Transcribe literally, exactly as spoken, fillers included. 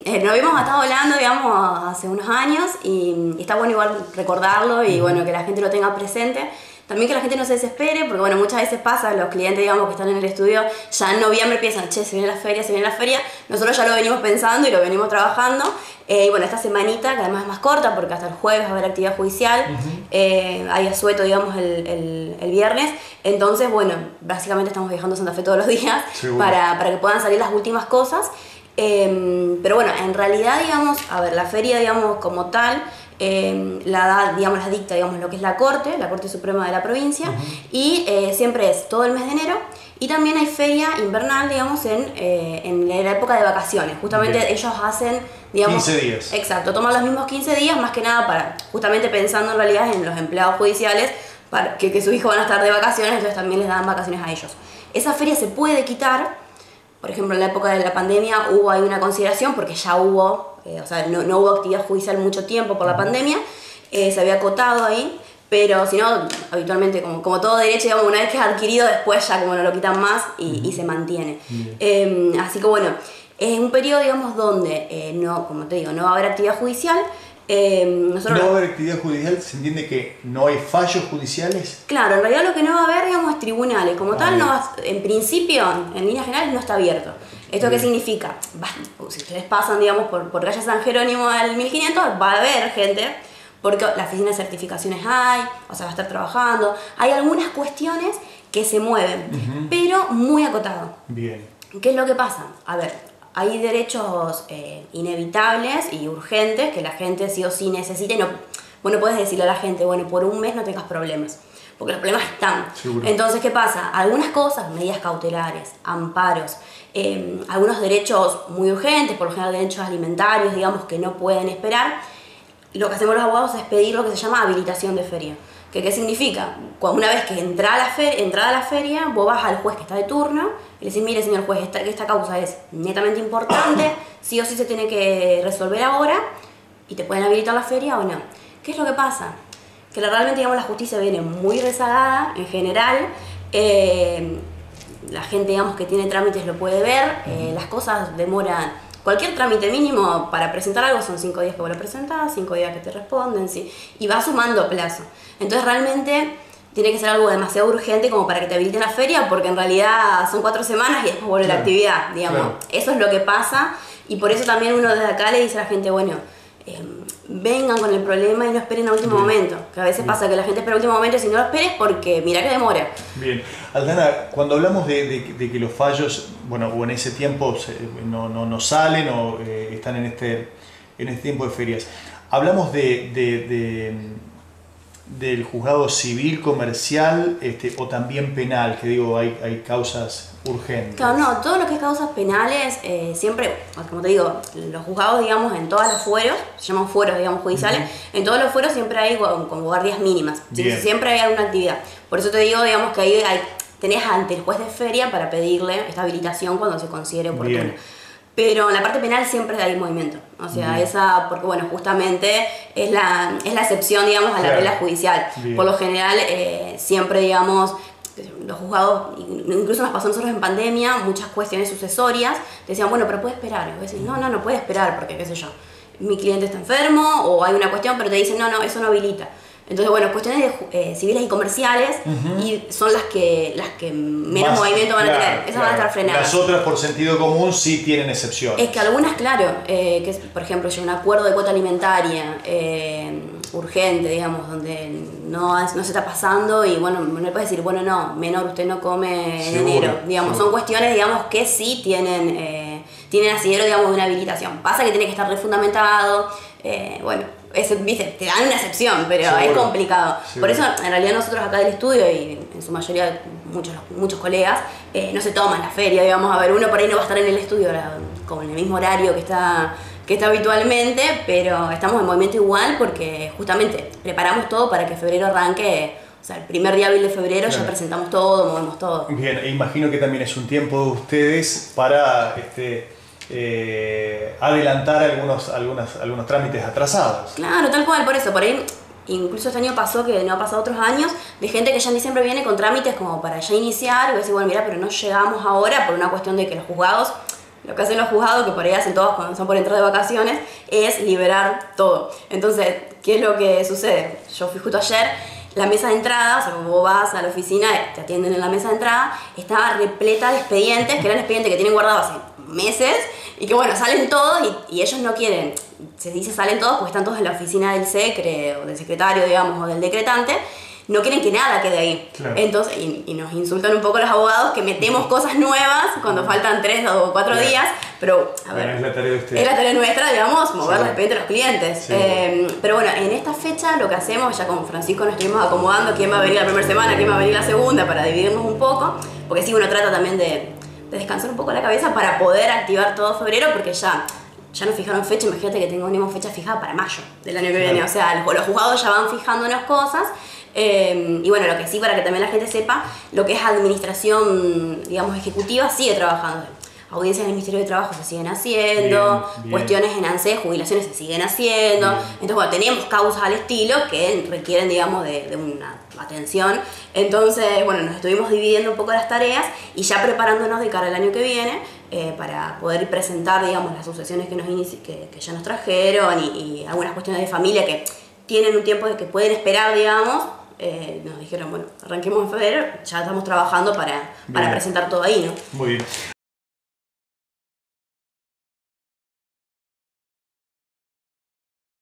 Eh, nos habíamos estado hablando, digamos, hace unos años y, y está bueno igual recordarlo y bueno, que la gente lo tenga presente. También que la gente no se desespere, porque bueno, muchas veces pasa, los clientes, digamos, que están en el estudio, ya en noviembre piensan, che, se viene la feria, se viene la feria. Nosotros ya lo venimos pensando y lo venimos trabajando. Eh, y bueno, esta semanita, que además es más corta, porque hasta el jueves va a haber actividad judicial, uh-huh. eh, hay asueto, digamos, el, el, el viernes. Entonces, bueno, básicamente estamos viajando a Santa Fe todos los días para, para que puedan salir las últimas cosas. Eh, pero bueno, en realidad, digamos, a ver, la feria, digamos, como tal, eh, la da, digamos, la dicta, digamos, lo que es la Corte, la Corte Suprema de la provincia, uh-huh. y eh, siempre es todo el mes de enero, y también hay feria invernal, digamos, en, eh, en la época de vacaciones. Justamente Bien. ellos hacen, digamos... quince días. Exacto, toman los mismos quince días, más que nada para, justamente pensando en realidad en los empleados judiciales, para que, que sus hijos van a estar de vacaciones, entonces también les dan vacaciones a ellos. Esa feria se puede quitar. Por ejemplo, en la época de la pandemia hubo ahí una consideración porque ya hubo, eh, o sea, no, no hubo actividad judicial mucho tiempo por la pandemia, eh, se había acotado ahí, pero si no, habitualmente, como, como todo derecho, digamos, una vez que es adquirido, después ya como no lo quitan más y, y se mantiene. Eh, así que bueno, es un periodo, digamos, donde, eh, no, como te digo, no va a haber actividad judicial. Eh, nosotros no va a haber actividad judicial, ¿se entiende que no hay fallos judiciales? Claro, en realidad lo que no va a haber, digamos, es tribunales. Como ah, tal, no va, en principio, en líneas generales, no está abierto. ¿Esto bien. qué significa? Va, si ustedes pasan, digamos, por, por calle San Jerónimo al mil quinientos, va a haber gente, porque la oficina de certificaciones hay, o sea, va a estar trabajando. Hay algunas cuestiones que se mueven, uh-huh. pero muy acotado. Bien. ¿Qué es lo que pasa? A ver, hay derechos eh, inevitables y urgentes que la gente sí o sí necesita y no, bueno, puedes decirle a la gente, bueno, por un mes no tengas problemas, porque los problemas están. Seguro. Entonces, ¿qué pasa? Algunas cosas, medidas cautelares, amparos, eh, algunos derechos muy urgentes, por lo general derechos alimentarios, digamos, que no pueden esperar, lo que hacemos los abogados es pedir lo que se llama habilitación de feria. ¿Qué, ¿Qué significa? Cuando una vez que entra a la feria, entrada a la feria, vos vas al juez que está de turno y le decís, mire señor juez, esta, esta causa es netamente importante, sí o sí se tiene que resolver ahora y te pueden habilitar la feria o no. ¿Qué es lo que pasa? Que realmente, digamos, la justicia viene muy rezagada en general, eh, la gente, digamos, que tiene trámites lo puede ver, eh, las cosas demoran. Cualquier trámite mínimo para presentar algo son cinco días que vos lo presentás, cinco días que te responden, ¿sí? Y va sumando plazo. Entonces realmente tiene que ser algo demasiado urgente como para que te habiliten la feria, porque en realidad son cuatro semanas y después vuelve claro. la actividad, digamos. Claro. Eso es lo que pasa y por eso también uno desde acá le dice a la gente, bueno, eh, vengan con el problema y no esperen a último Bien. momento. Que a veces Bien. pasa que la gente espera a último momento y si no lo esperes porque mira que demora. Bien. Aldana, cuando hablamos de, de, de que los fallos, bueno, o en ese tiempo se, no, no, no salen o eh, están en este, en este tiempo de ferias, hablamos de, de, de, del juzgado civil, comercial este, o también penal, que digo, hay, hay causas urgentes. Claro, no, todo lo que es causas penales, eh, siempre, como te digo, los juzgados, digamos, en todos los fueros, se llaman fueros, digamos, judiciales, uh-huh. en todos los fueros siempre hay como guardias mínimas, ¿sí? Siempre hay alguna actividad. Por eso te digo, digamos, que ahí hay, tenés ante el juez de feria para pedirle esta habilitación cuando se considere oportuno. Bien. Pero en la parte penal siempre hay movimiento, o sea, Bien. esa, porque bueno, justamente es la, es la excepción, digamos, a la claro. regla judicial. Bien. Por lo general, eh, siempre, digamos, los juzgados, incluso nos pasó a nosotros en pandemia, muchas cuestiones sucesorias, te decían, bueno, pero puede esperar. Y vos decís, no, no, no puede esperar, porque qué sé yo, mi cliente está enfermo o hay una cuestión, pero te dicen, no, no, eso no habilita. Entonces, bueno, cuestiones de, eh, civiles y comerciales uh-huh. y son las que, las que menos Más, movimiento van claro, a tener, esas claro. van a estar frenadas. Las otras, por sentido común, sí tienen excepciones. Es que algunas, claro, eh, que es, por ejemplo, un acuerdo de cuota alimentaria eh, urgente, digamos, donde no, no se está pasando y, bueno, no le puedes decir, bueno, no, menor, usted no come en enero. Digamos, seguro. Son cuestiones, digamos, que sí tienen, eh, tienen asidero, digamos, de una habilitación. Pasa que tiene que estar refundamentado, eh, bueno. Es, viste, te dan una excepción, pero Seguro. es complicado. Seguro. Por eso, en realidad, nosotros acá del estudio, y en su mayoría muchos, muchos colegas, eh, no se toman la feria, digamos, a ver, uno por ahí no va a estar en el estudio con el mismo horario que está, que está habitualmente, pero estamos en movimiento igual porque justamente preparamos todo para que febrero arranque. O sea, el primer día hábil de febrero claro. ya presentamos todo, movemos todo. Bien, e imagino que también es un tiempo de ustedes para este, eh, adelantar algunos, algunos, algunos trámites atrasados. Claro, tal cual, por eso, por ahí, incluso este año pasó, que no ha pasado otros años, de gente que ya en diciembre viene con trámites como para ya iniciar, y voy a decir, bueno, mira, pero no llegamos ahora por una cuestión de que los juzgados, lo que hacen los juzgados, que por ahí hacen todos cuando son por entrar de vacaciones, es liberar todo. Entonces, ¿qué es lo que sucede? Yo fui justo ayer, la mesa de entrada, o sea, vos vas a la oficina, te atienden en la mesa de entrada, estaba repleta de expedientes, que eran expedientes que tienen guardados hace meses, y que bueno, salen todos y, y ellos no quieren, se dice salen todos porque están todos en la oficina del secre, o del secretario, digamos, o del decretante, no quieren que nada quede ahí. Claro. Entonces, y, y nos insultan un poco los abogados que metemos cosas nuevas cuando faltan tres o cuatro claro. días, pero a ver, bueno, es la tarea de usted. es la tarea nuestra, digamos, mover sí. los expedientes de los clientes. Sí. Eh, pero bueno, en esta fecha lo que hacemos, ya con Francisco nos estuvimos acomodando quién va a venir la primera semana, quién va a venir la segunda, para dividirnos un poco, porque sí, uno trata también de, de descansar un poco la cabeza para poder activar todo febrero, porque ya... Ya nos fijaron fecha, imagínate que tenemos fecha fijada para mayo del año que viene, o sea, los, los juzgados ya van fijándonos cosas. Eh, y bueno, lo que sí, para que también la gente sepa, lo que es administración, digamos, ejecutiva, sigue trabajando. Audiencias del Ministerio de Trabajo se siguen haciendo, bien, bien. Cuestiones en ANSES, jubilaciones se siguen haciendo. Bien. Entonces, bueno, tenemos causas al estilo que requieren, digamos, de, de una atención. Entonces, bueno, nos estuvimos dividiendo un poco las tareas y ya preparándonos de cara al año que viene eh, para poder presentar, digamos, las sucesiones que, nos inici que, que ya nos trajeron y, y algunas cuestiones de familia que tienen un tiempo de que pueden esperar, digamos. Eh, nos dijeron, bueno, arranquemos en febrero, ya estamos trabajando para, para presentar todo ahí, ¿no? Muy bien.